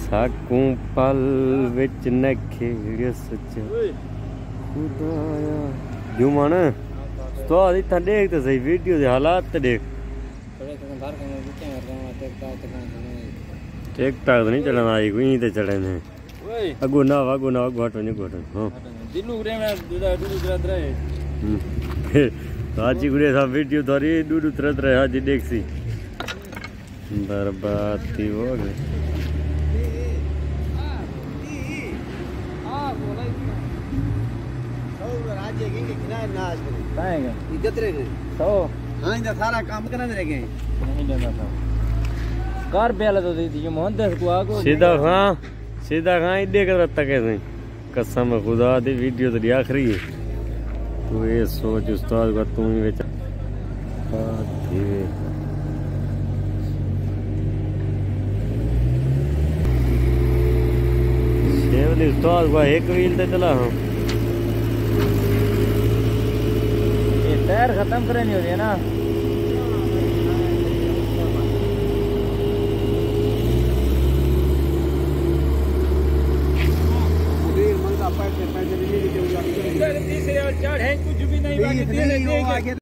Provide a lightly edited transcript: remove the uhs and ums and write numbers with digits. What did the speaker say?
साकू पल विच न खेड़ सच खुदाया जुमान तो इतना देख तो सही वीडियो दे हालात तो देख टेक टाक तो नहीं चलना आई कोई तो चढ़े ने अगो ना अगो हटो नहीं हटो हां दिलू रे में दूध रहे आजी गुड़े सब वीडियो थारी दूध तरत रहे आजी देखसी बर्बादी हो गई राज्य के किनारे नाच करे पाएगा इज्जत रे तो हां इधर सारा काम करने रह गए नहीं लेना था कार बेला तो दी थी मोहन को आगो सीधा खां देख रहा कैसे कसम खुदा दी वीडियो तो आखिरी है तू ये सोच उस्ताद का तू ही बेचा शेवली उस्ताद का एक व्हील ते चला हां ये टायर खत्म करनी होती है ना तीसरे और चार हैं कुछ भी नहीं बाकी